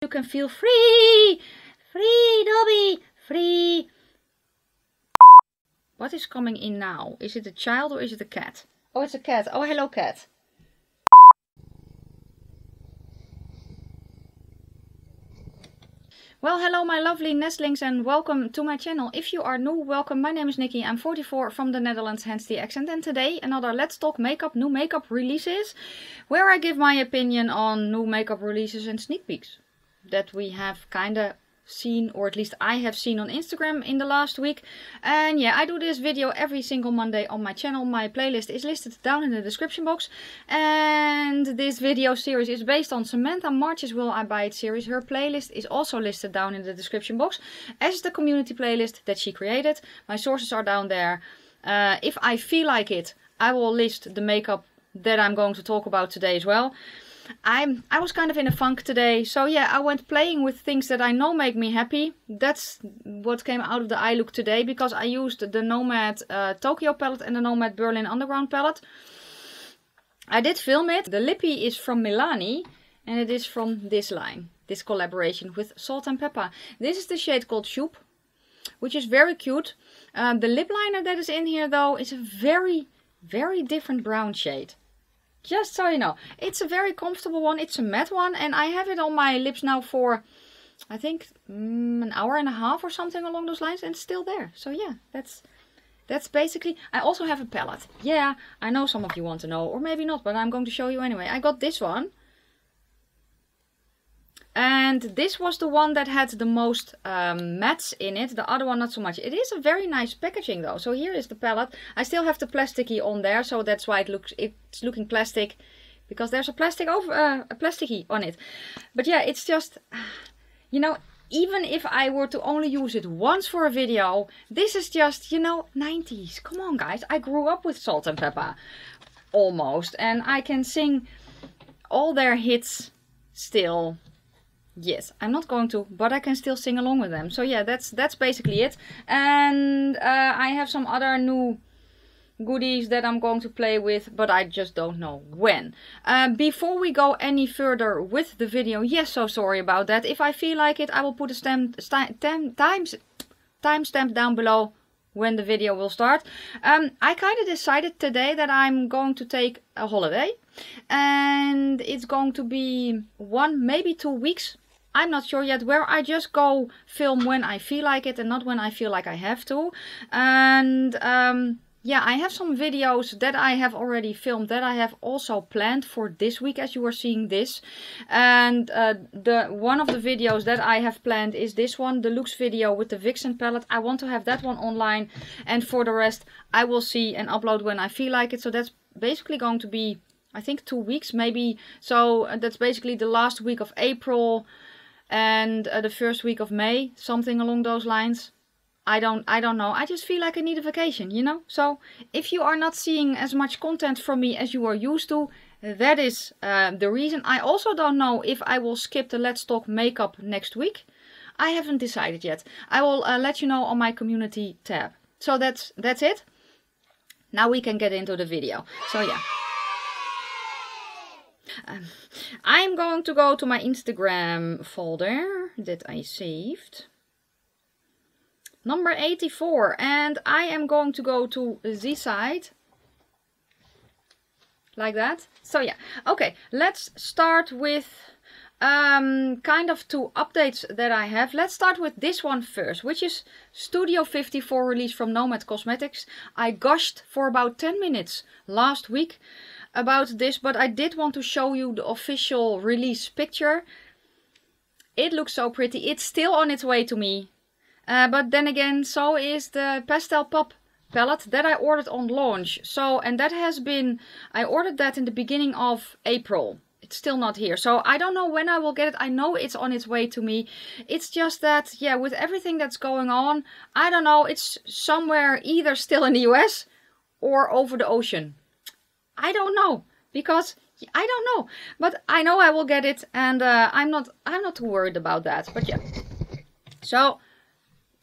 You can feel free! Free, Dobby! Free! What is coming in now? Is it a child or is it a cat? Oh, it's a cat. Oh, hello, cat. Well, hello my lovely nestlings and welcome to my channel. If you are new, welcome. My name is Nikki. I'm 44 from the Netherlands, hence the accent. And today another Let's Talk Makeup, new makeup releases, where I give my opinion on new makeup releases and sneak peeks that we have kinda seen, or at least I have seen on Instagram in the last week. And yeah, I do this video every single Monday on my channel. My playlist is listed down in the description box, and this video series is based on Samantha March's Will I Buy It series. Her playlist is also listed down in the description box as the community playlist that she created. My sources are down there. If I feel like it, I will list the makeup that I'm going to talk about today as well. I was kind of in a funk today, so yeah, I went playing with things that I know make me happy. That's what came out of the eye look today, because I used the Nomad Tokyo palette and the Nomad Berlin Underground palette. I did film it. The lippy is from Milani, and it is from this line, this collaboration with Salt and Pepper. This is the shade called Shoop, which is very cute. The lip liner that is in here though is a very, very different brown shade. Just so you know, it's a very comfortable one. It's a matte one, and I have it on my lips now for, I think, an hour and a half or something along those lines, and it's still there. So yeah, that's basically. I also have a palette. Yeah, I know some of you want to know, or maybe not, but I'm going to show you anyway. I got this one, and this was the one that had the most mattes in it. The other one not so much. It is a very nice packaging though. So here is the palette. I still have the plasticky on there, so that's why it's looking plastic, because there's a plastic over a plasticky on it. But yeah, it's just, you know, even if I were to only use it once for a video, this is just, you know, 90s. Come on guys, I grew up with Salt and Pepper almost, and I can sing all their hits still. Yes, I'm not going to, but I can still sing along with them. So yeah, that's basically it. And I have some other new goodies that I'm going to play with, but I just don't know when. Before we go any further with the video, yes, so sorry about that. If I feel like it, I will put a timestamp down below when the video will start. I kind of decided today that I'm going to take a holiday, and it's going to be 1, maybe 2 weeks. I'm not sure yet, where I just go film when I feel like it and not when I feel like I have to. And yeah, I have some videos that I have already filmed that I have also planned for this week, as you are seeing this. And one of the videos that I have planned is this one, the Lux video with the Vixen palette. I want to have that one online, and for the rest I will see and upload when I feel like it. So that's basically going to be, I think, 2 weeks maybe. So that's basically the last week of April and the first week of May, something along those lines. I don't know. I just feel like I need a vacation, you know. So if you are not seeing as much content from me as you are used to, that is the reason. I also don't know if I will skip the Let's Talk Makeup next week. I haven't decided yet. I will let you know on my community tab. So that's it. Now we can get into the video. So yeah. I'm going to go to my Instagram folder that I saved. Number 84, and I am going to go to the side. Like that. So yeah, okay, let's start with kind of 2 updates that I have. Let's start with this one first, which is Studio 54 release from Nomad Cosmetics. I gushed for about 10 minutes last week about this, but I did want to show you the official release picture. It looks so pretty. It's still on its way to me, but then again, so is the Pastel Pop palette that I ordered on launch. So, and that has been, I ordered that in the beginning of April. It's still not here, so I don't know when I will get it. I know it's on its way to me. It's just that, yeah, with everything that's going on, I don't know, it's somewhere either still in the US or over the ocean. I don't know, because I don't know, but I know I will get it, and I'm not too worried about that. But yeah, so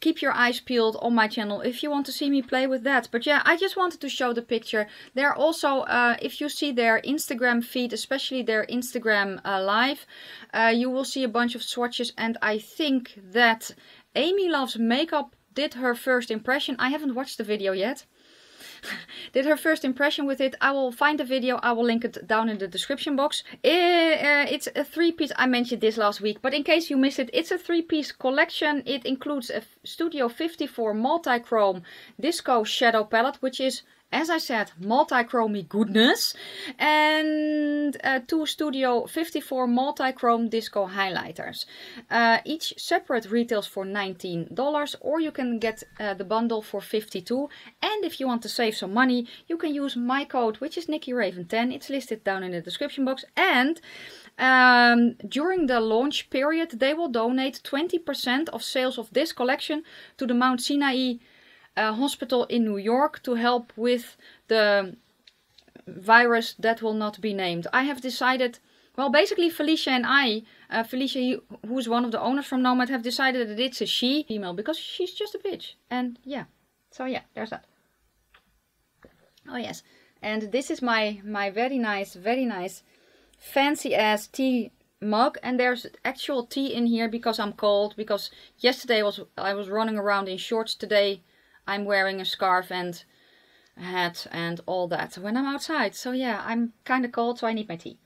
keep your eyes peeled on my channel if you want to see me play with that. But yeah, I just wanted to show the picture. There also, if you see their Instagram feed, especially their Instagram live, you will see a bunch of swatches. And I think that Amy Loves Makeup did her first impression. I haven't watched the video yet. Did her first impression with it. I will find the video. I will link it down in the description box. It's a 3-piece. I mentioned this last week, but in case you missed it, it's a 3-piece collection. It includes a Studio 54 multi-chrome disco shadow palette, which is, as I said, multi-chromey goodness. And 2 Studio 54 multi-chrome disco highlighters. Each separate retails for $19, or you can get the bundle for $52. And if you want to save some money, you can use my code, which is NikkiRaven10. It's listed down in the description box. And during the launch period, they will donate 20% of sales of this collection to the Mount Sinai hospital in New York to help with the virus that will not be named. I have decided, well, basically Felicia and I, Felicia, who's one of the owners from Nomad, have decided that it's a she, female, because she's just a bitch. And yeah, so yeah, there's that. Oh yes, and this is my very nice fancy ass tea mug, and there's actual tea in here because I'm cold, because yesterday I was running around in shorts. Today I'm wearing a scarf and a hat and all that when I'm outside. So yeah, I'm kind of cold, so I need my tea.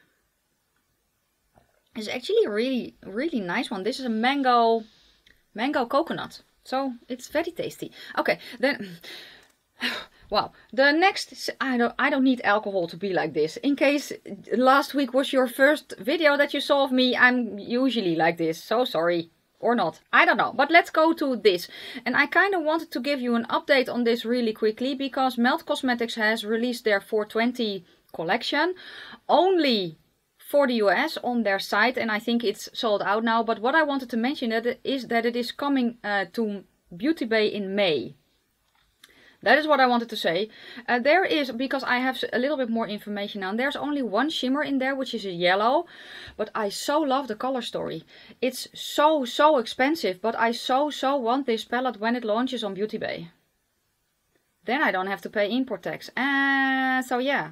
It's actually a really nice one. This is a mango coconut. So it's very tasty. Okay, then wow. The next, I don't need alcohol to be like this. In case last week was your first video that you saw of me, I'm usually like this. So sorry. Or not, I don't know, but let's go to this. And I kind of wanted to give you an update on this really quickly, because Melt Cosmetics has released their 420 collection only for the US on their site, and I think it's sold out now. But what I wanted to mention is that it is coming to Beauty Bay in May. That is what I wanted to say. There is, because I have a little bit more information now, there's only one shimmer in there, which is a yellow. But I so love the color story. It's so expensive, but I so want this palette when it launches on Beauty Bay. Then I don't have to pay import tax. So yeah.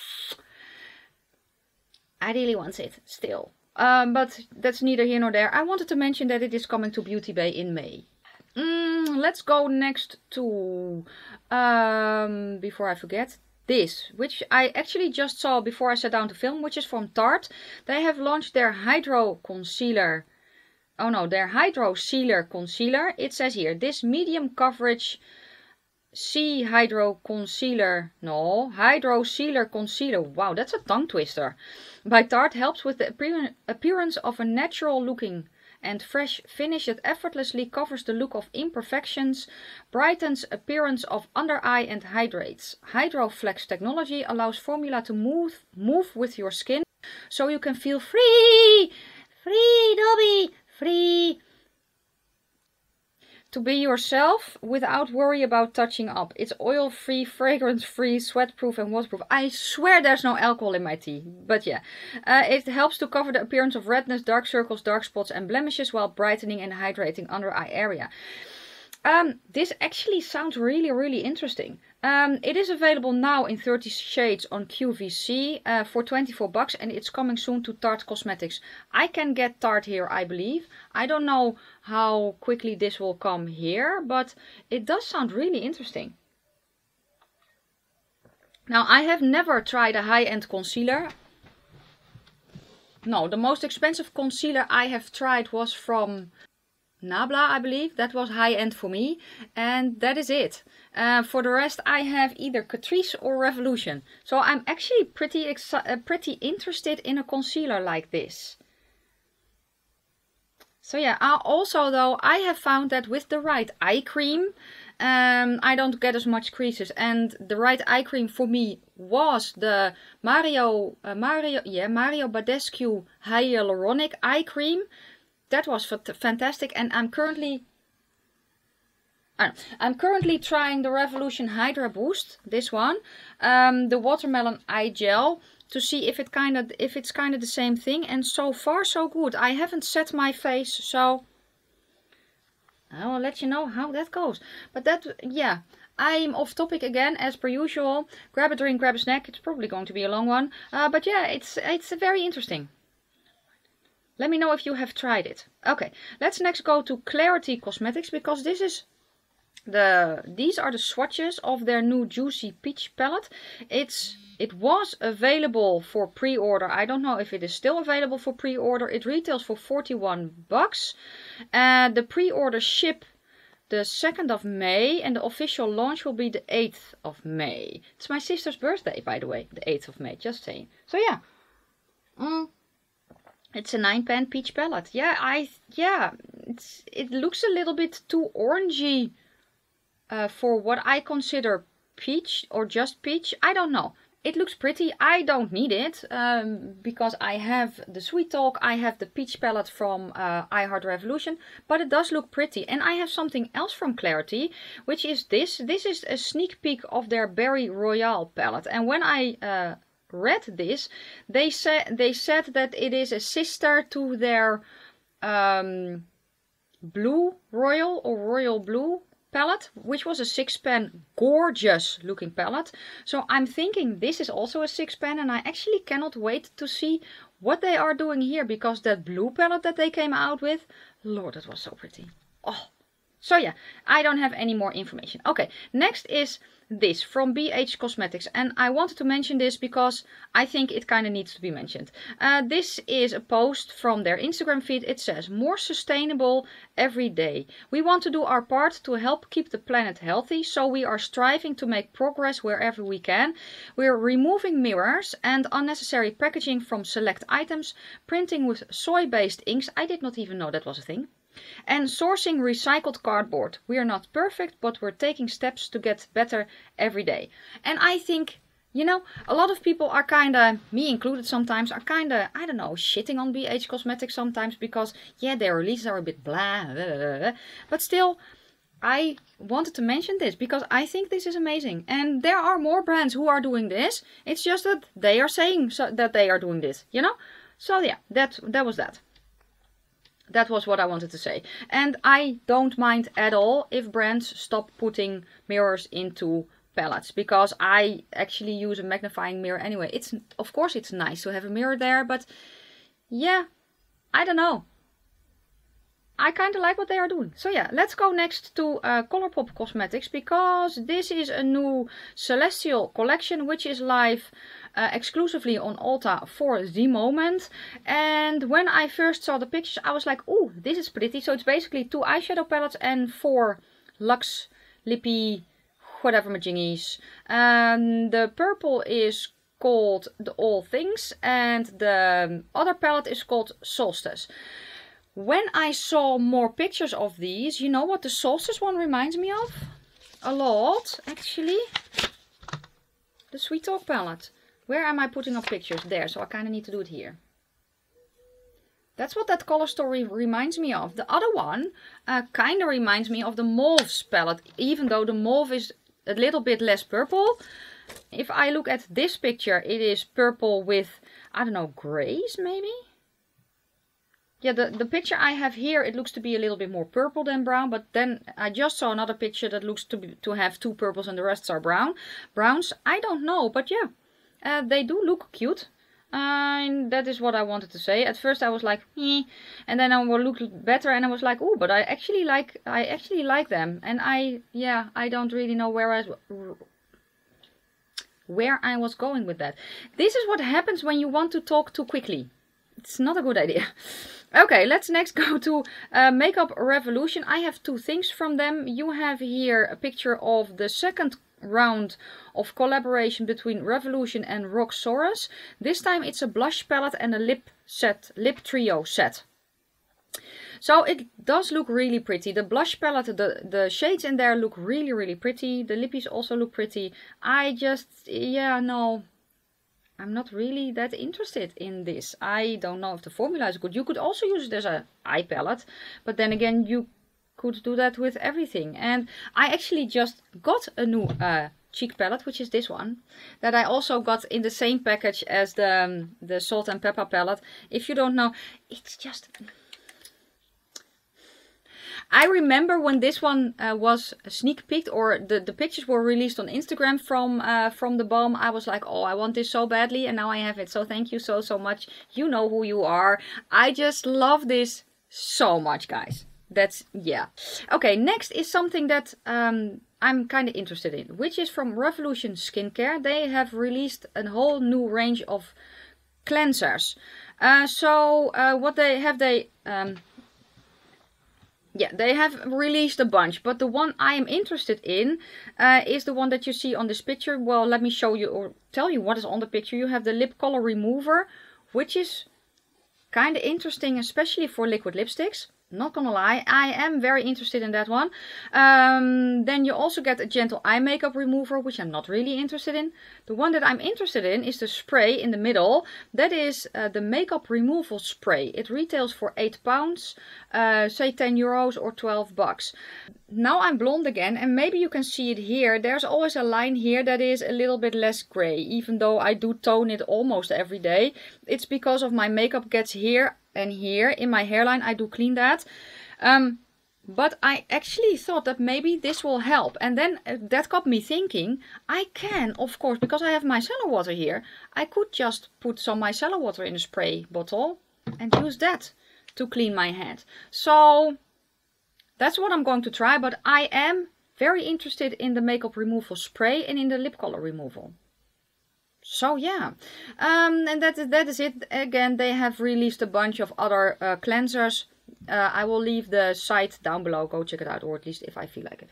I really want it, still. But that's neither here nor there. I wanted to mention that it is coming to Beauty Bay in May. Let's go next to, before I forget, this, which I actually just saw before I sat down to film, which is from Tarte. They have launched their Hydro Concealer. Oh no, their Hydro Sealer Concealer. It says here, this medium coverage C Hydro Concealer. No, Hydro Sealer Concealer. Wow, that's a tongue twister. By Tarte helps with the appearance of a natural looking and fresh finish that effortlessly covers the look of imperfections, brightens appearance of under eye and hydrates. HydroFlex technology allows formula to move with your skin, so you can feel free, Dobby, free to be yourself without worry about touching up. It's oil-free, fragrance-free, sweat-proof and waterproof. I swear there's no alcohol in my tea. But yeah, it helps to cover the appearance of redness, dark circles, dark spots and blemishes while brightening and hydrating under eye area. This actually sounds really interesting. It is available now in 30 shades on QVC for $24, and it's coming soon to Tarte Cosmetics. I can get Tarte here, I believe. I don't know how quickly this will come here, but it does sound really interesting. Now, I have never tried a high-end concealer. No, the most expensive concealer I have tried was from Nabla, I believe. That was high-end for me, and that is it. For the rest, I have either Catrice or Revolution. So I'm actually pretty interested in a concealer like this. So yeah, also though, I have found that with the right eye cream, I don't get as much creases. And the right eye cream for me was the Mario Badescu Hyaluronic Eye Cream. That was fantastic, and I'm currently trying the Revolution Hydra Boost, this one, the Watermelon Eye Gel, to see if it's kind of the same thing. And so far so good. I haven't set my face, so I will let you know how that goes. But that, yeah, I'm off topic again as per usual. Grab a drink, grab a snack. It's probably going to be a long one. But yeah, it's very interesting. Let me know if you have tried it. Okay, let's next go to Clarity Cosmetics, because this is these are the swatches of their new Juicy Peach palette. It was available for pre-order. I don't know if it is still available for pre-order. It retails for 41 bucks. The pre-order ship the 2nd of May and the official launch will be the 8th of May. It's my sister's birthday, by the way, the 8th of May, just saying. So yeah. It's a 9-pan peach palette. Yeah, it looks a little bit too orangey for what I consider peach or just peach. I don't know. It looks pretty. I don't need it because I have the Sweet Talk. I have the peach palette from I Heart Revolution, but it does look pretty. And I have something else from Clarity, which is this. This is a sneak peek of their Berry Royale palette. And when I read this, they said that it is a sister to their Blue Royal or Royal Blue palette, which was a 6-pan gorgeous looking palette. So I'm thinking this is also a 6-pan, and I actually cannot wait to see what they are doing here, because that blue palette that they came out with, Lord, that was so pretty. Oh, so yeah, I don't have any more information. Okay, next is this from BH Cosmetics, and I wanted to mention this because I think it kind of needs to be mentioned. This is a post from their Instagram feed. It says, more sustainable every day. We want to do our part to help keep the planet healthy, so we are striving to make progress wherever we can. We're removing mirrors and unnecessary packaging from select items, printing with soy-based inks. I did not even know that was a thing. And sourcing recycled cardboard. We are not perfect, but we're taking steps to get better every day. And I think, you know, a lot of people are kind of, me included sometimes, are kind of, I don't know, shitting on BH Cosmetics sometimes because, yeah, their releases are a bit blah, blah, blah, blah. But still, I wanted to mention this because I think this is amazing. And there are more brands who are doing this. It's just that they are saying that they are doing this, you know? So yeah, that was that. That was what I wanted to say. And I don't mind at all if brands stop putting mirrors into palettes, because I actually use a magnifying mirror anyway. Of course it's nice to have a mirror there, but yeah, I don't know. I kind of like what they are doing. So yeah, let's go next to Colourpop Cosmetics, because this is a new Celestial collection which is live exclusively on Ulta for the moment. And when I first saw the pictures, I was like, oh, this is pretty. So it's basically 2 eyeshadow palettes and 4 Luxe Lippy whatever majingies. The purple is called the All Things and the other palette is called Solstice. When I saw more pictures of these, you know what the Solstice one reminds me of? A lot, actually. The Sweet Talk palette. Where am I putting up pictures? There, so I kind of need to do it here. That's what that color story reminds me of. The other one kind of reminds me of the Mauves palette, even though the mauve is a little bit less purple. If I look at this picture, it is purple with, I don't know, grays maybe? Yeah, the picture I have here, it looks to be a little bit more purple than brown, but then I just saw another picture that looks to have 2 purples and the rest are browns. I don't know, but yeah, they do look cute. And that is what I wanted to say. At first I was like, eh, and then I looked better and I was like, oh, but I actually like them. And I don't really know where I was going with that. This is what happens when you want to talk too quickly. It's not a good idea. Okay, let's next go to Makeup Revolution. I have 2 things from them. You have here a picture of the second round of collaboration between Revolution and Roxxsaurus. This time it's a blush palette and a lip trio set. So it does look really pretty. The blush palette, the shades in there look really, really pretty. The lippies also look pretty. No. I'm not really that interested in this. I don't know if the formula is good. You could also use it as an eye palette, but then again, you could do that with everything. And I actually just got a new cheek palette, which is this one, that I also got in the same package as the Salt and Pepper palette. If you don't know, it's just... I remember when this one was sneak peeked, or the pictures were released on Instagram from the balm. I was like, oh, I want this so badly, and now I have it. So thank you so much. You know who you are. I just love this so much, guys. That's, yeah. Okay, next is something that I'm kind of interested in, which is from Revolution Skincare. They have released a whole new range of cleansers. What they have, they have released a bunch, but the one I am interested in is the one that you see on this picture. Well, let me show you or tell you what is on the picture. You have the lip color remover, which is kind of interesting, especially for liquid lipsticks. Not gonna lie, I am very interested in that one. Then you also get a gentle eye makeup remover, which I'm not really interested in. The one that I'm interested in is the spray in the middle. That is the makeup removal spray. It retails for £8, say 10 euros or 12 bucks. Now I'm blonde again, and maybe you can see it here. There's always a line here that is a little bit less gray, even though I do tone it almost every day. It's because of my makeup gets here and here in my hairline. I do clean that. But I actually thought that maybe this will help. And then that got me thinking, I can, of course, because I have micellar water here, I could just put some micellar water in a spray bottle and use that to clean my head. So that's what I'm going to try, but I am very interested in the makeup removal spray and in the lip color removal. So yeah, and that is it. Again, they have released a bunch of other cleansers. I will leave the site down below. Go check it out, or at least if I feel like it.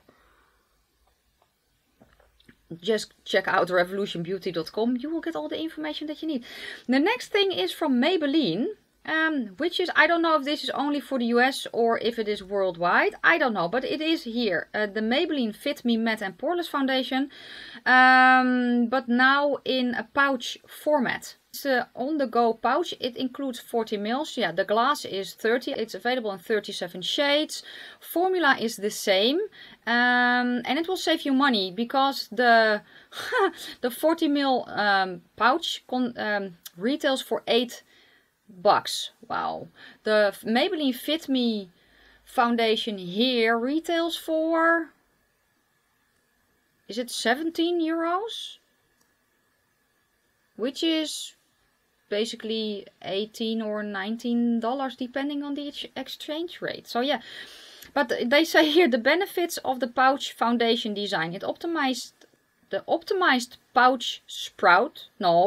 Just check out revolutionbeauty.com. You will get all the information that you need. The next thing is from Maybelline. Which is, I don't know if this is only for the US or if it is worldwide. I don't know, but it is here. The Maybelline Fit Me Matte and Poreless Foundation. But now in a pouch format. It's an on-the-go pouch. It includes 40 ml. Yeah, the glass is 30. It's available in 37 shades. Formula is the same. And it will save you money because the 40 ml pouch retails for $8. Wow. The Maybelline Fit Me foundation here retails for, is it 17 euros? Which is basically $18 or $19 depending on the exchange rate. So yeah, but they say here the benefits of the pouch foundation design. It optimized the optimized pouch spout.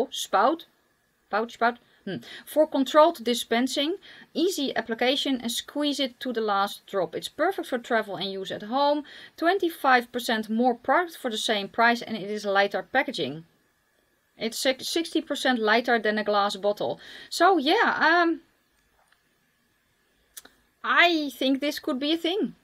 For controlled dispensing, easy application, and squeeze it to the last drop. It's perfect for travel and use at home. 25% more product for the same price, and it is lighter packaging. It's 60% lighter than a glass bottle. So yeah, I think this could be a thing.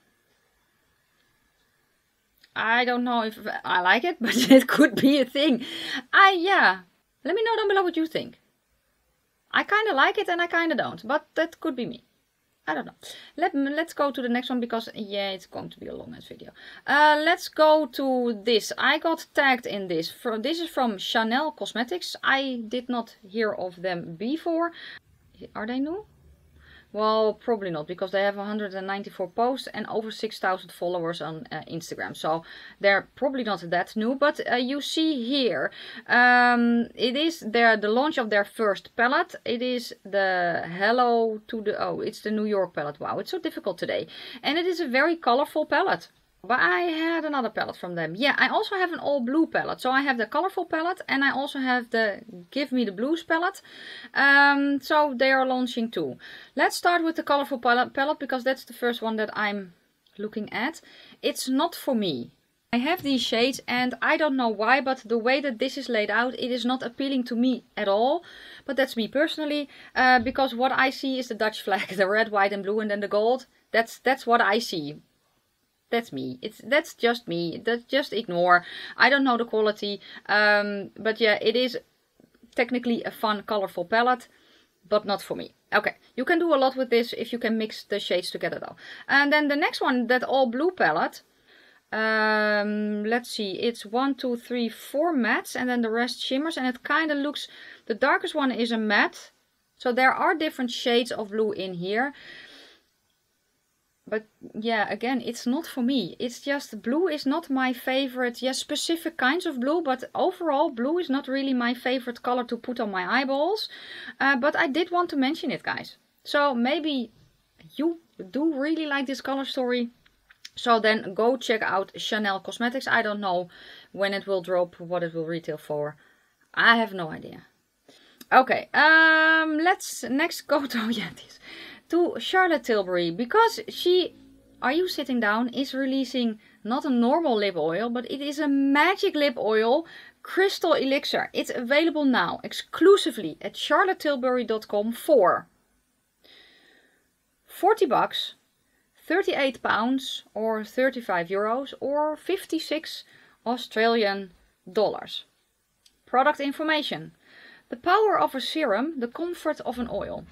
I don't know if I like it, but it could be a thing. Yeah. Let me know down below what you think. I kind of like it and I kind of don't, but that could be me. I don't know. Let's go to the next one because, yeah, it's going to be a long ass video. Let's go to this. I got tagged in this. This is from Chanel Cosmetics. I did not hear of them before. Are they new? Well, probably not, because they have 194 posts and over 6,000 followers on Instagram. So they're probably not that new. But you see here, it is the launch of their first palette. It is the Hello to the... Oh, it's the New York palette. Wow, it's so difficult today. And it is a very colorful palette. But I had another palette from them. Yeah, I also have an all blue palette. So I have the colorful palette and I also have the Give Me the Blues palette. So they are launching too. Let's start with the colorful palette because that's the first one that I'm looking at. It's not for me. I have these shades and I don't know why, but the way that this is laid out, it is not appealing to me at all. But that's me personally, because what I see is the Dutch flag, the red, white and blue, and then the gold. That's what I see. That's me. That's just me. That's just ignore. I don't know the quality. But yeah, it is technically a fun, colorful palette, but not for me. Okay, you can do a lot with this if you can mix the shades together though. And then the next one, that all blue palette. Let's see. It's 1, 2, 3, 4 mattes and then the rest shimmers. And it kind of looks, the darkest one is a matte. So there are different shades of blue in here. But yeah, again, it's not for me. It's just blue is not my favorite. Yes, specific kinds of blue, but overall blue is not really my favorite color to put on my eyeballs. But I did want to mention it, guys. So maybe you do really like this color story. So then go check out Chanel Cosmetics. I don't know when it will drop, what it will retail for. I have no idea. Okay, let's next go to to Charlotte Tilbury, because she, are you sitting down, is releasing not a normal lip oil, but it is a magic lip oil, Crystal Elixir. It's available now exclusively at charlottetilbury.com for 40 bucks, 38 pounds or 35 euros or 56 Australian dollars. Product information. The power of a serum, the comfort of an oil.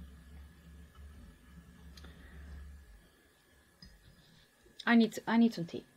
I need some tea.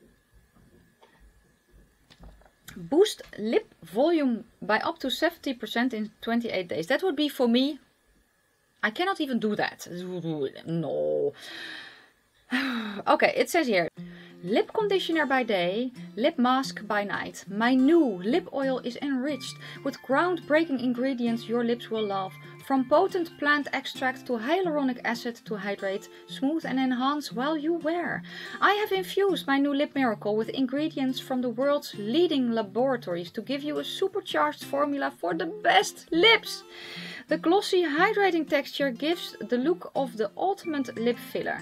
Boost lip volume by up to 70% in 28 days. That would be for me. I cannot even do that. No. Okay, it says here. Lip conditioner by day, lip mask by night. My new lip oil is enriched with groundbreaking ingredients your lips will love. From potent plant extract to hyaluronic acid to hydrate, smooth and enhance while you wear. I have infused my new lip miracle with ingredients from the world's leading laboratories to give you a supercharged formula for the best lips. The glossy, hydrating texture gives the look of the ultimate lip filler.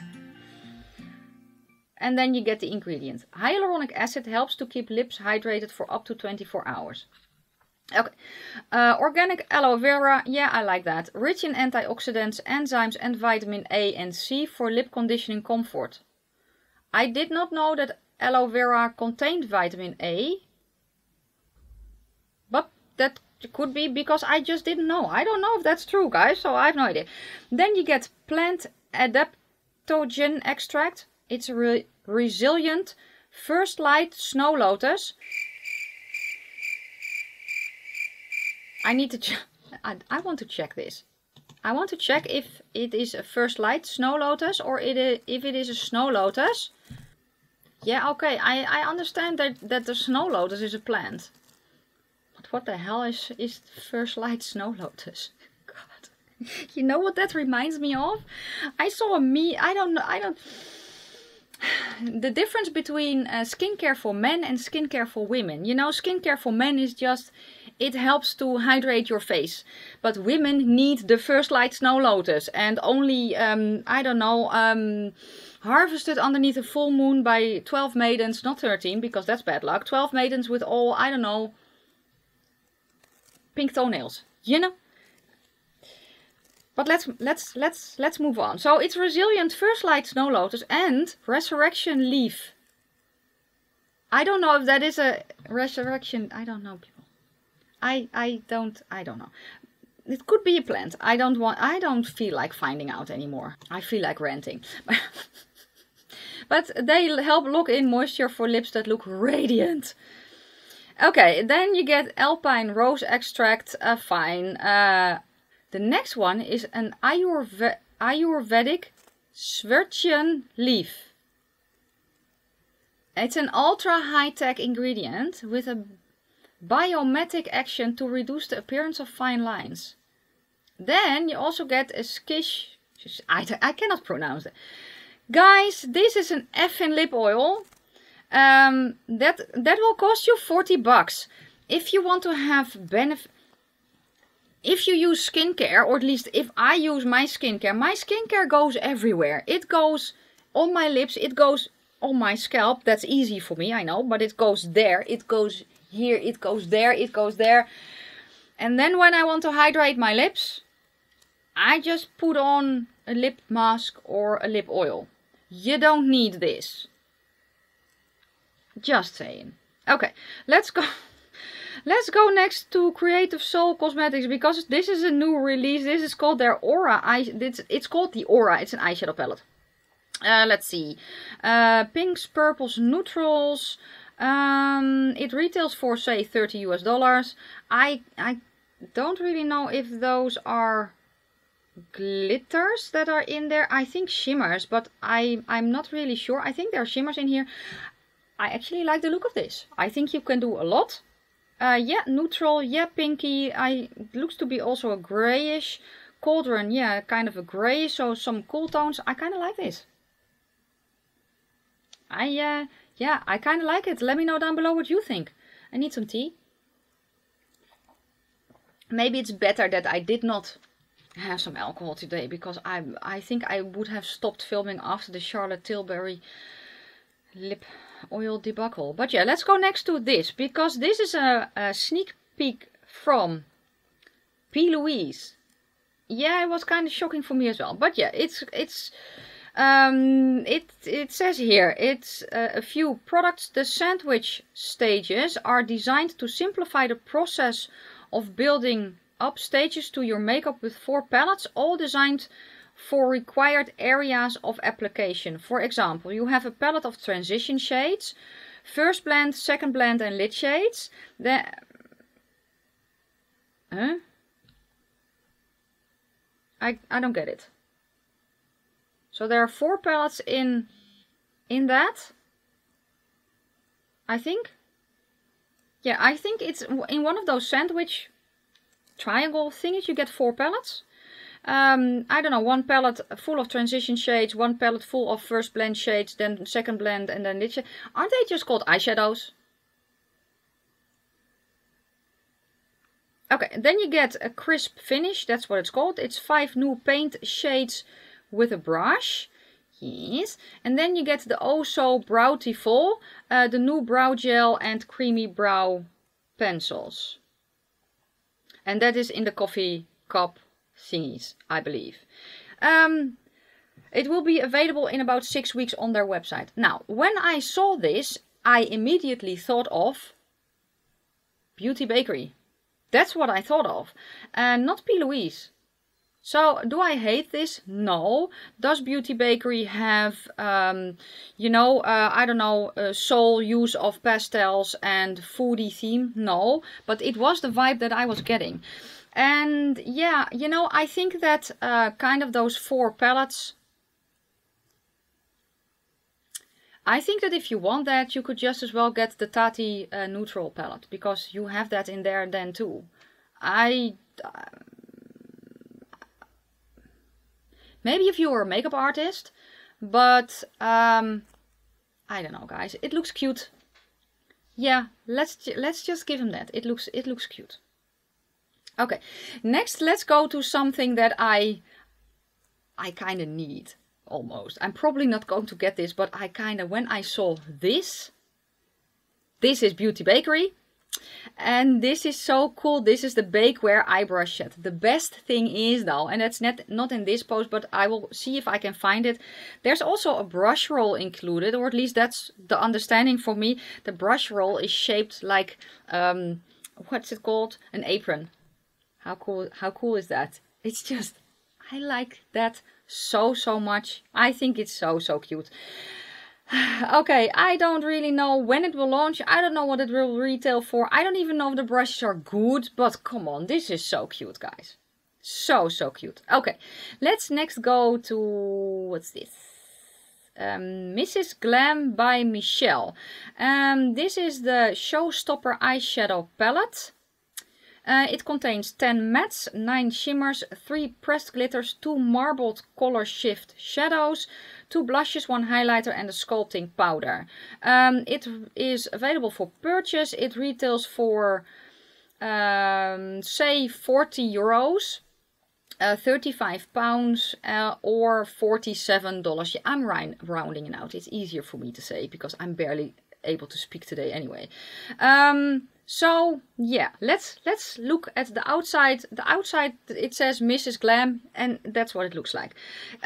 And then you get the ingredients. Hyaluronic acid helps to keep lips hydrated for up to 24 hours. Okay. Organic aloe vera. Yeah, I like that. Rich in antioxidants, enzymes and vitamin A and C for lip conditioning comfort. I did not know that aloe vera contained vitamin A. But that could be because I just didn't know. I don't know if that's true, guys. So I have no idea. Then you get plant adaptogen extract. It's resilient First Light Snow Lotus. I need to I want to check this. I want to check if it is a First Light Snow Lotus or if it is a Snow Lotus. Yeah, okay. I understand that the Snow Lotus is a plant. But what the hell is First Light Snow Lotus? God. You know what that reminds me of? I saw a the difference between skincare for men and skincare for women. You know, skincare for men is just, it helps to hydrate your face. But women need the First Light Snow Lotus. And only, I don't know, harvested underneath a full moon by 12 maidens, not 13, because that's bad luck. 12 maidens with all, I don't know, pink toenails. You know? But let's move on. So it's resilient First Light Snow Lotus and Resurrection Leaf. I don't know if that is a resurrection. I don't know, people. I don't know. It could be a plant. I don't feel like finding out anymore. I feel like ranting. But they help lock in moisture for lips that look radiant. Okay, then you get Alpine Rose Extract. Fine. The next one is an Ayurvedic Svirtian leaf. It's an ultra high-tech ingredient with a biomimetic action to reduce the appearance of fine lines. Then you also get a Skish. I cannot pronounce it. Guys, this is an effing lip oil. That will cost you 40 bucks. If you want to have benefit. If you use skincare, or at least if I use my skincare goes everywhere. It goes on my lips, it goes on my scalp. That's easy for me, I know, but it goes there, it goes here, it goes there, it goes there. And then when I want to hydrate my lips, I just put on a lip mask or a lip oil. You don't need this. Just saying. Okay, let's go. Let's go next to Creative Soul Cosmetics, because this is a new release. This is called their Aura. It's called the Aura. It's an eyeshadow palette. Let's see. Pinks, purples, neutrals. It retails for, say, $30 US. I don't really know if those are glitters that are in there. I think shimmers, but I'm not really sure. I think there are shimmers in here. I actually like the look of this. I think you can do a lot. Yeah, neutral, yeah, pinky. Looks to be also a grayish. Cauldron, yeah, kind of a gray, so some cool tones. I kind of like this. Yeah, I kind of like it. Let me know down below what you think. I need some tea. Maybe it's better that I did not have some alcohol today, because I think I would have stopped filming after the Charlotte Tilbury lip oil debacle. But yeah, let's go next to this, because this is a sneak peek from P. Louise. Yeah, it was kind of shocking for me as well. But yeah, it says here, it's a few products. The sandwich stages are designed to simplify the process of building up stages to your makeup with 4 palettes, all designed for required areas of application. For example, you have a palette of transition shades, first blend, second blend and lit shades. I don't get it. So there are 4 palettes in that, I think. Yeah, I think it's in one of those sandwich triangle thingies you get 4 palettes. I don't know, 1 palette full of transition shades, 1 palette full of first blend shades, then second blend and then lit shade. Aren't they just called eyeshadows? Okay, then you get a crisp finish, that's what it's called. It's 5 new paint shades with a brush. Yes, and then you get the Oh So Browtiful, the new brow gel and creamy brow pencils. And that is in the coffee cup thingies, I believe. It will be available in about 6 weeks on their website. Now, when I saw this, I immediately thought of Beauty Bakery. That's what I thought of, and not P. Louise. So, do I hate this? No. Does Beauty Bakery have, you know, I don't know, soul use of pastels and foodie theme? No. But it was the vibe that I was getting. And yeah, you know, I think that kind of those 4 palettes, I think that if you want that, you could just as well get the Tati neutral palette, because you have that in there then too. Maybe if you were a makeup artist, but I don't know, guys. It looks cute. Yeah, let's just give him that. It looks cute. Okay, next let's go to something that I kind of need almost. I'm probably not going to get this, but I kind of, when I saw this is Beauty Bakery. And this is so cool. This is the Bakeware eye brush set. The best thing is though, and that's not in this post, but I will see if I can find it. There's also a brush roll included, or at least that's the understanding for me. The brush roll is shaped like, what's it called? An apron. How cool is that? It's just, I like that so much. I think it's so cute. Okay, I don't really know when it will launch. I don't know what it will retail for. I don't even know if the brushes are good, but come on, this is so cute, guys. So cute. Okay, let's next go to, what's this? Mrs. Glam by Michelle. This is the Showstopper eyeshadow palette. It contains 10 mattes, 9 shimmers, 3 pressed glitters, 2 marbled color shift shadows, 2 blushes, 1 highlighter and a sculpting powder. It is available for purchase. It retails for, say, 40 euros. 35 pounds or $47. Yeah, I'm rounding it out. It's easier for me to say because I'm barely able to speak today anyway. So yeah, let's look at the outside. The outside, it says Mrs. Glam, and that's what it looks like.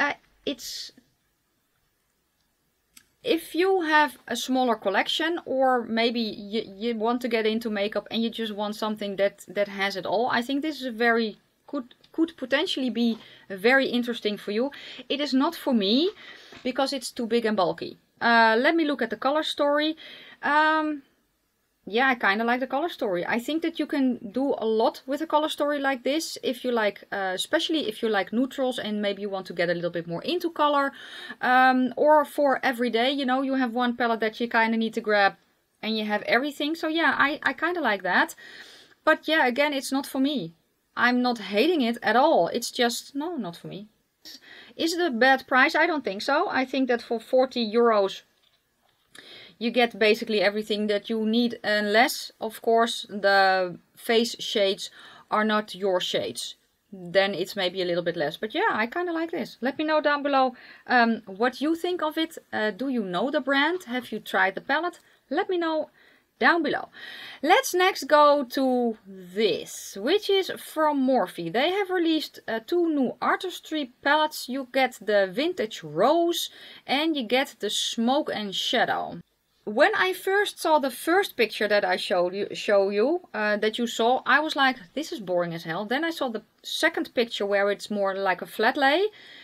If you have a smaller collection, or maybe you want to get into makeup and you just want something that has it all, I think this is a very could potentially be very interesting for you. It is not for me because it's too big and bulky. Let me look at the color story. yeah, I kind of like the color story. I think that you can do a lot with a color story like this if you like, especially if you like neutrals and maybe you want to get a little bit more into color. Or for every day, you know, you have one palette that you kind of need to grab and you have everything. So yeah, I kind of like that. But yeah, again, it's not for me. I'm not hating it at all. It's just, no, not for me. Is it a bad price? I don't think so. I think that for 40 euros you get basically everything that you need, unless, of course, the face shades are not your shades. Then it's maybe a little bit less. But yeah, I kind of like this. Let me know down below what you think of it. Do you know the brand? Have you tried the palette? Let me know down below. Let's next go to this, which is from Morphe. They have released 2 new artistry palettes. You get the Vintage Rose and you get the Smoke and Shadow. When I first saw the first picture that I show you, that you saw, I was like, this is boring as hell. Then I saw the second picture where it's more like a flat lay.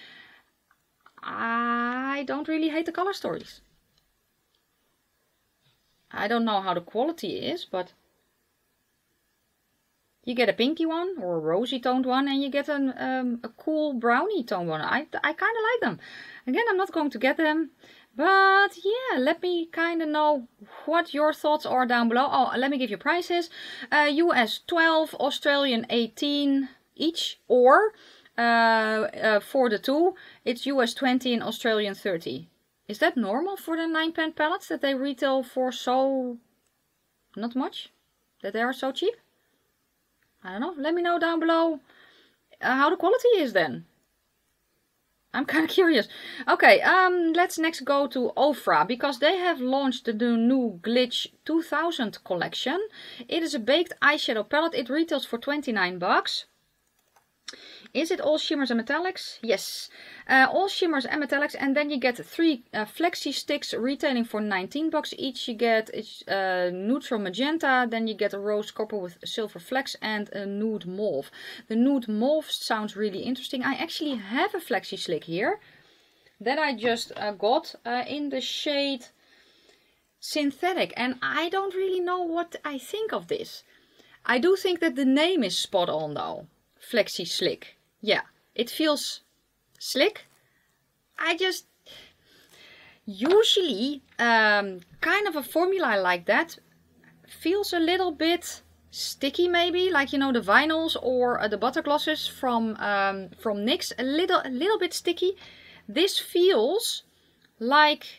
I don't really hate the color stories. I don't know how the quality is, but you get a pinky one or a rosy toned one, and you get a cool brownie toned one. I kind of like them. Again, I'm not going to get them, but yeah, let me kind of know what your thoughts are down below. Oh, let me give you prices. US 12, Australian 18 each, or for the 2, it's US 20 and Australian 30. Is that normal for the 9-pan palettes that they retail for so not much? That they are so cheap? I don't know. Let me know down below how the quality is then. I'm kind of curious. Okay, let's next go to Ofra, because they have launched the new Glitch 2000 collection. It is a baked eyeshadow palette. It retails for 29 bucks. Is it all shimmers and metallics? Yes, all shimmers and metallics, and then you get 3 flexi sticks retailing for 19 bucks each. You get neutral magenta, then you get a rose copper with silver flex and a nude mauve. The nude mauve sounds really interesting. I actually have a flexi slick here that I just got in the shade Synthetic, and I don't really know what I think of this. I do think that the name is spot on though. Flexi slick. Yeah, it feels slick. I just usually kind of a formula like that feels a little bit sticky, maybe, like, you know, the vinyls or the butter glosses from NYX, a little bit sticky. This feels like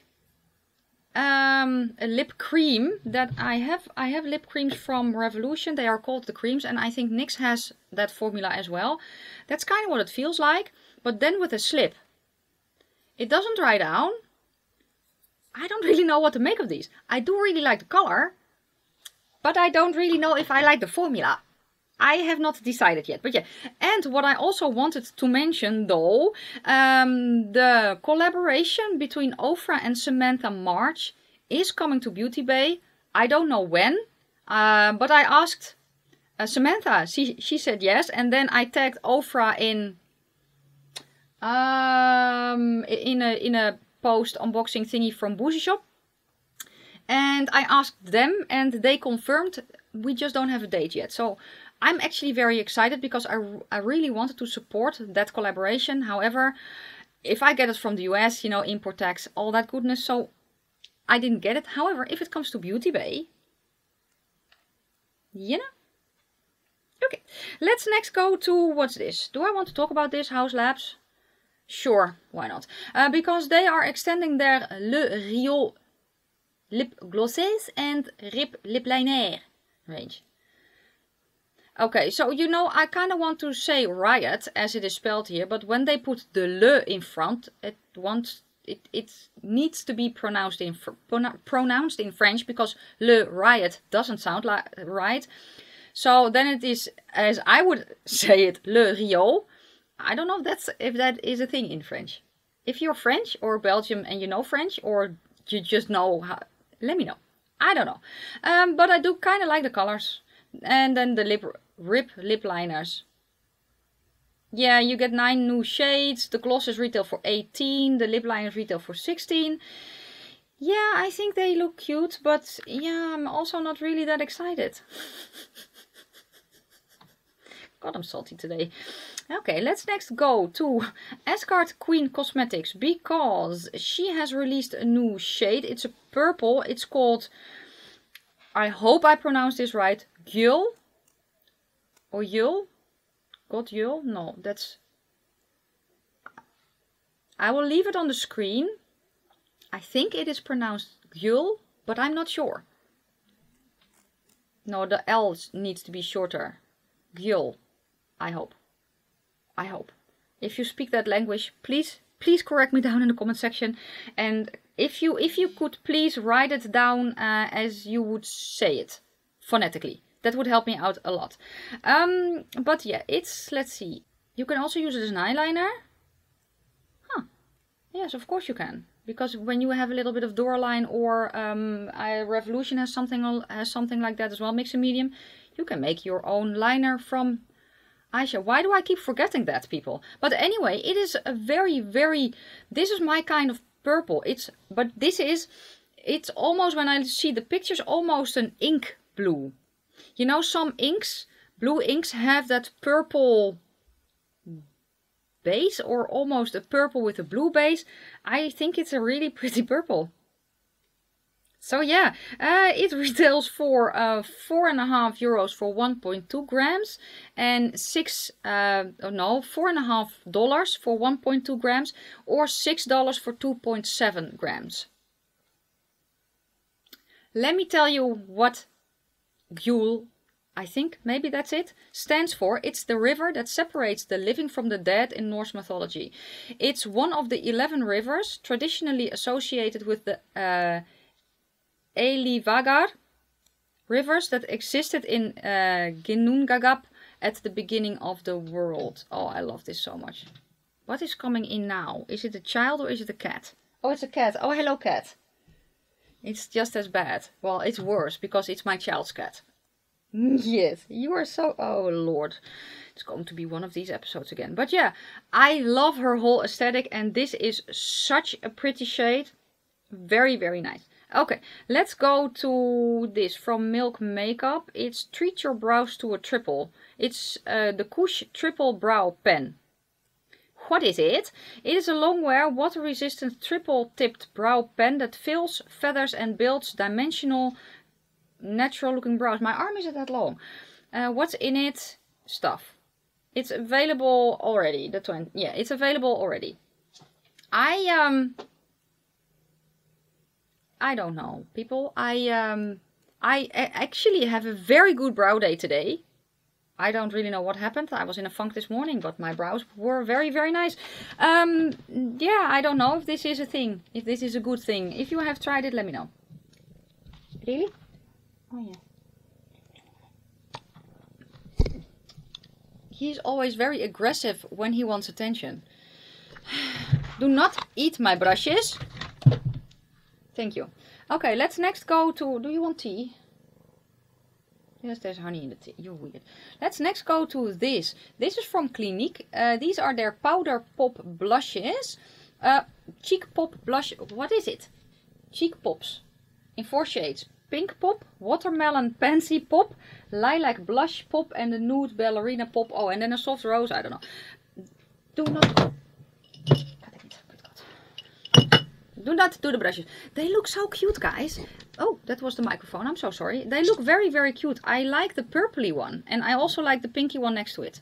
a lip cream that I have lip creams from Revolution. They are called the creams, and I think NYX has that formula as well. That's kind of what it feels like, but then with a slip. It doesn't dry down. I don't really know what to make of these. I do really like the color, but I don't really know if I like the formula. I have not decided yet, but yeah. And what I also wanted to mention though, the collaboration between Ofra and Samantha March is coming to Beauty Bay. I don't know when, but I asked Samantha. She said yes, and then I tagged Ofra in a post unboxing thingy from Boozy Shop, and I asked them, and they confirmed. We just don't have a date yet, so I'm actually very excited because I really wanted to support that collaboration. However, if I get it from the US, you know, import tax, all that goodness, so I didn't get it. However, if it comes to Beauty Bay, you know. Okay, let's next go to, what's this? Do I want to talk about this, Haus Labs? Sure, why not? Because they are extending their Le Rio lip glosses and Rip lip liner range. Okay, so you know, I kind of want to say Riot as it is spelled here, but when they put the Le in front, it needs to be pronounced in French, because Le Riot doesn't sound like right. So then it is, as I would say it, Le Rio. I don't know if that is a thing in French. If you're French or Belgium and you know French, or you just know how, let me know. I don't know. But I do kind of like the colors. And then the Rip lip liners. Yeah, you get 9 new shades. The glosses retail for 18. The lip liners retail for 16. Yeah, I think they look cute, but yeah, I'm also not really that excited. God, I'm salty today. Okay, let's next go to Asgard Queen Cosmetics, because she has released a new shade. It's a purple. It's called, I hope I pronounced this right, Gyul? Or Yul? God Yul? No, that's... I will leave it on the screen. I think it is pronounced Gyul, but I'm not sure. No, the L needs to be shorter. Gyul. I hope. I hope. If you speak that language, please correct me down in the comment section. And if you could please write it down as you would say it phonetically. That would help me out a lot. But yeah, it's, let's see. You can also use it as an eyeliner. Huh. Yes, of course you can. Because when you have a little bit of Doraline or Revolution has something like that as well, mix and medium, you can make your own liner from eyeshadow. Why do I keep forgetting that, people? But anyway, it is a very, very... This is my kind of purple. It's almost, when I see the pictures, almost an ink blue. You know, some inks, blue inks, have that purple base, or almost a purple with a blue base. I think it's a really pretty purple. So yeah, it retails for €4.50 for 1.2 grams and $4.50 for 1.2 grams, or $6 for 2.7 grams. Let me tell you what Gyul, I think maybe that's it, stands for. It's the river that separates the living from the dead in Norse mythology. It's one of the 11 rivers traditionally associated with the Eilivagar rivers that existed in Ginnungagap at the beginning of the world. Oh, I love this so much. What is coming in now? Is it a child or is it a cat? Oh, it's a cat. Oh, hello, cat. It's just as bad. Well, it's worse because it's my child's cat. Yes, you are so... Oh, Lord. It's going to be one of these episodes again. But yeah, I love her whole aesthetic, and this is such a pretty shade. Very, very nice. Okay, let's go to this from Milk Makeup. It's Treat Your Brows to a Triple. It's the Kush Triple Brow Pen. What is it? It is a long-wear, water-resistant, triple-tipped brow pen that fills, feathers and builds dimensional, natural-looking brows. My arm isn't that long. What's in it? Stuff. It's available already. Yeah, it's available already. I don't know, people. I actually have a very good brow day today. I don't really know what happened. I was in a funk this morning, but my brows were very, very nice. Yeah, I don't know if this is a thing, if this is a good thing. If you have tried it, let me know. Really? Oh yeah. He's always very aggressive when he wants attention. Do not eat my brushes. Thank you. Okay, let's next go to... Do you want tea? Yes, there's honey in the tea. You're weird. Let's next go to this. This is from Clinique. These are their Powder Pop blushes. Cheek Pop blush. What is it? Cheek Pops. In 4 shades. Pink Pop, Watermelon Pansy Pop, Lilac Blush Pop, and the Nude Ballerina Pop. Oh, and then a Soft Rose. I don't know. Do not... Do not do the brushes. They look so cute, guys. Oh, that was the microphone. I'm so sorry. They look very, very cute. I like the purpley one. And I also like the pinky one next to it.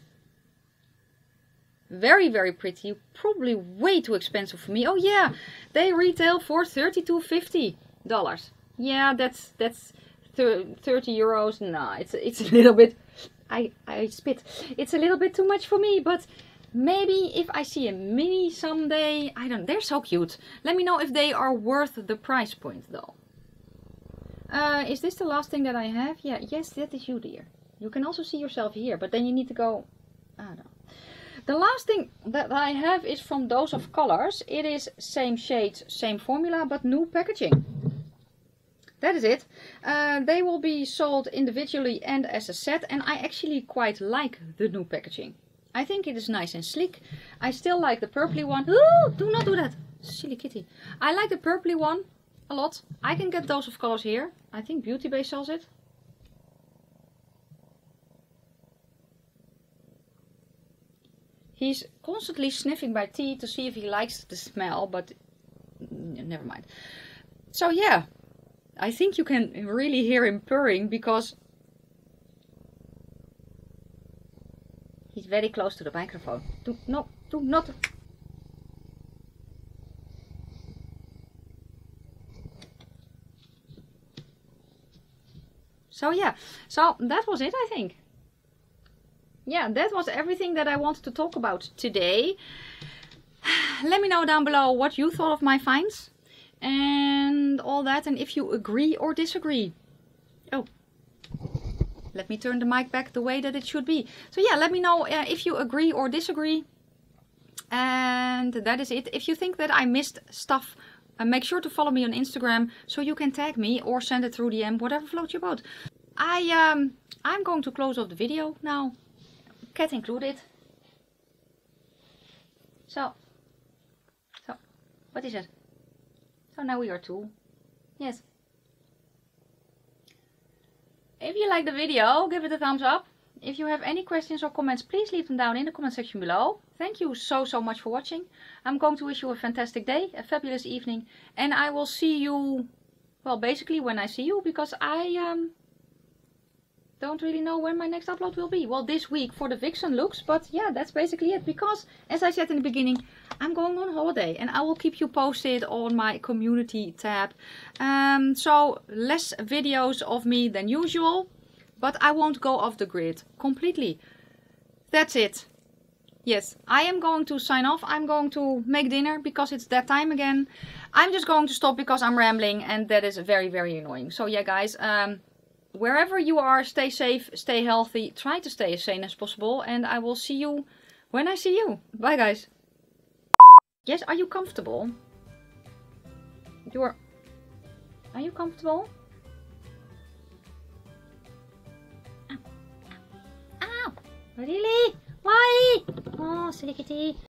Very, very pretty. Probably way too expensive for me. Oh, yeah. They retail for $32.50. Yeah, that's 30 euros. Nah, it's a little bit... I spit. It's a little bit too much for me, but... Maybe if I see a mini someday, I don't know, they're so cute. Let me know if they are worth the price point though. Is this the last thing that I have? Yeah, yes, that is you, dear. You can also see yourself here, but then you need to go, I don't know. The last thing that I have is from Dose of Colors. It is same shades, same formula, but new packaging. That is it. They will be sold individually and as a set, and I actually quite like the new packaging. I think it is nice and sleek. I still like the purpley one. Ooh, do not do that. Silly kitty. I like the purpley one. A lot. I can get those of colors here. I think Beauty Bay sells it. He's constantly sniffing my tea to see if he likes the smell, but never mind. So yeah, I think you can really hear him purring because he's very close to the microphone. Do not. So yeah, so that was it, I think. Yeah, that was everything that I wanted to talk about today. Let me know down below what you thought of my finds and all that, and if you agree or disagree. Oh, let me turn the mic back the way that it should be. So yeah, let me know if you agree or disagree. And that is it. If you think that I missed stuff, make sure to follow me on Instagram so you can tag me or send it through DM, whatever floats your boat. I'm going to close off the video now, cat included. So, what is it? So now we are two. Yes. If you like the video, give it a thumbs up. If you have any questions or comments, please leave them down in the comment section below. Thank you so much for watching. I'm going to wish you a fantastic day, a fabulous evening, and I will see you, well, basically when I see you, because I don't really know when my next upload will be. Well, this week for the Vixen looks, but yeah, that's basically it, because as I said in the beginning, I'm going on holiday and I will keep you posted on my community tab. So less videos of me than usual, but I won't go off the grid completely. That's it. Yes, I am going to sign off. I'm going to make dinner because it's that time again. I'm just going to stop because I'm rambling and that is very annoying. So yeah, guys, wherever you are, stay safe, stay healthy, try to stay as sane as possible, and I will see you when I see you. Bye, guys. Yes, are you comfortable? Are you comfortable? Ow. Ow. Really? Why? Oh, silly kitty.